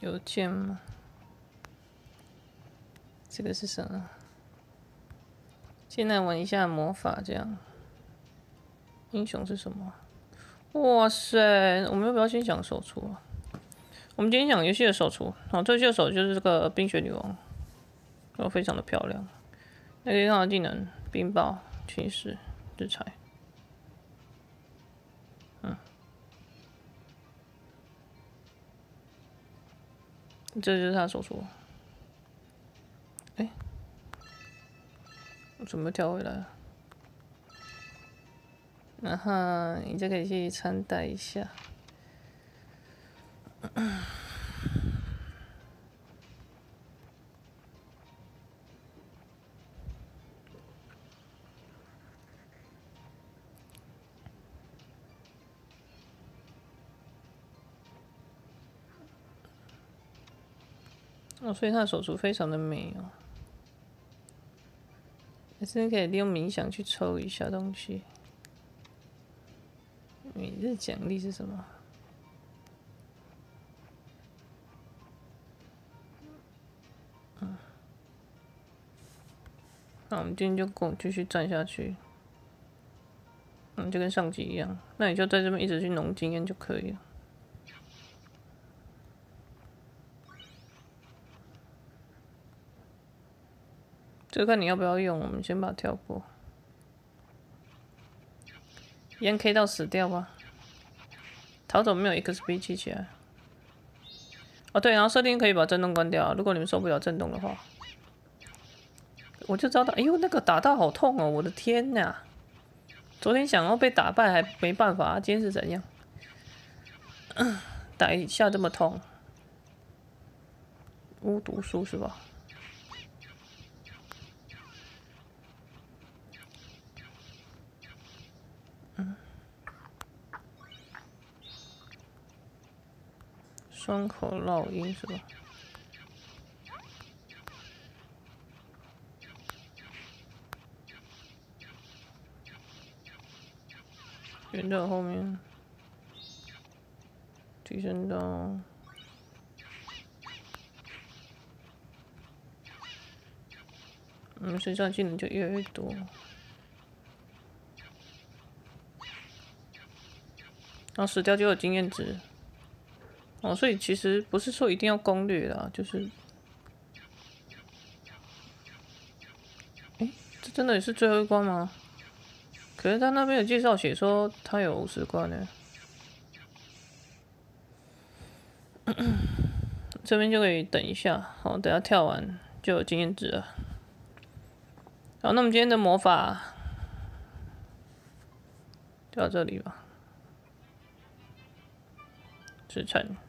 邮件吗？这个是什么？现在玩一下魔法，这样。英雄是什么？哇塞！我们要不要先讲手出啊？我们今天讲游戏的手出。好，这游戏的手就是这个冰雪女王，非常的漂亮。那可以看到技能：冰雹、侵蚀、制裁。这就是他的手出。我怎么跳回来了？然后你就可以去穿戴一下。所以它的手出非常的美哦。也是可以利用冥想去抽一下东西。每日奖励是什么？那我们今天就继续站下去。就跟上集一样。那你就在这边一直去农经验就可以了。这个看你要不要用，我们先把它跳过。烟 K 到死掉吧。逃走没有 XP 记起来。哦对，然后设定可以把震动关掉，如果你们受不了震动的话。我就知道，哎呦，那个打到好痛哦！我的天哪！昨天想要被打败还没办法，今天是怎样？打一下这么痛？巫毒术是吧？双口烙印是吧？圆到后面，提升到身上技能就越来越多。然后死掉就有经验值。所以其实不是说一定要攻略啦，就是，这真的也是最后一关吗？可是他那边有介绍写说他有50关呢。这边就可以等一下，好，等下跳完就有经验值了。好，那我们今天的魔法就到这里吧。支撑。